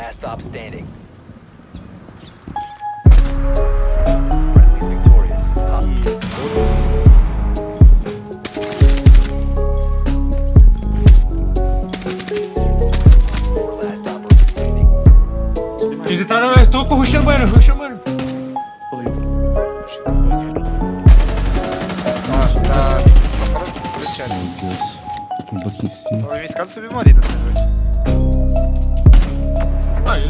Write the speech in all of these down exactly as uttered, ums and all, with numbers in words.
Last stop standing. Friendly victorious. Top. Last operator standing. Eles entraram, eu tô com o rushando banheiro, rushando banheiro. Nossa, tá. Tá fora do vestiário. Meu Deus. Um pouquinho em cima. Tô em escada submarina, tá ligado? Aí,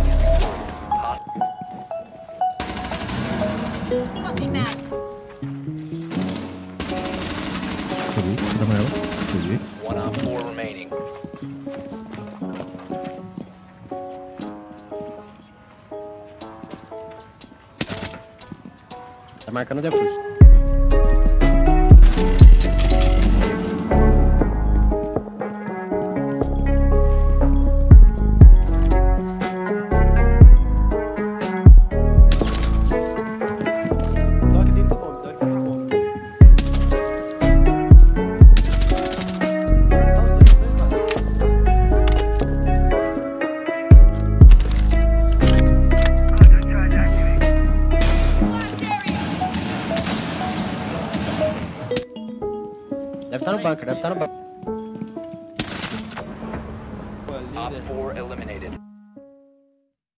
Peguei, tira amarela. Peguei. One on four remaining. Tá marcando o defuse. Deve estar no bunker, deve estar no bunker. Op four eliminated.